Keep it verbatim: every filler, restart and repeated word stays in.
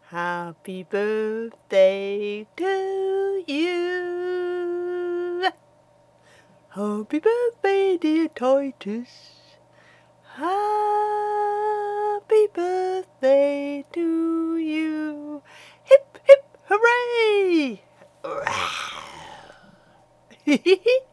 Happy birthday to you. Happy birthday, dear Titus. Happy birthday to you. Hip, hip, hooray!